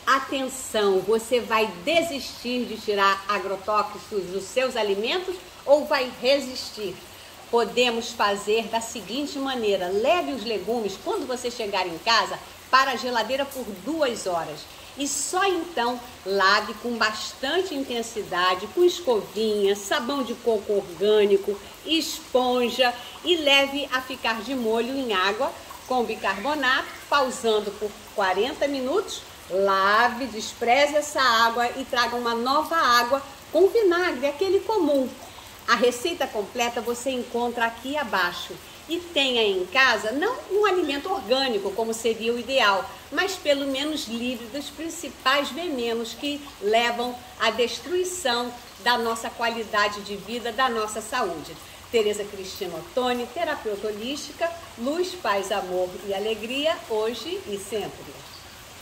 Atenção, você vai desistir de tirar agrotóxicos dos seus alimentos ou vai resistir? Podemos fazer da seguinte maneira: leve os legumes, quando você chegar em casa, para a geladeira por 2 horas. E só então lave com bastante intensidade, com escovinha, sabão de coco orgânico, esponja e leve a ficar de molho em água com bicarbonato, pausando por 40 minutos. Lave, despreze essa água e traga uma nova água com vinagre, aquele comum. A receita completa você encontra aqui abaixo. E tenha em casa, não um alimento orgânico, como seria o ideal, mas pelo menos livre dos principais venenos que levam à destruição da nossa qualidade de vida, da nossa saúde. Tereza Cristina Ottoni, terapeuta holística, luz, paz, amor e alegria, hoje e sempre.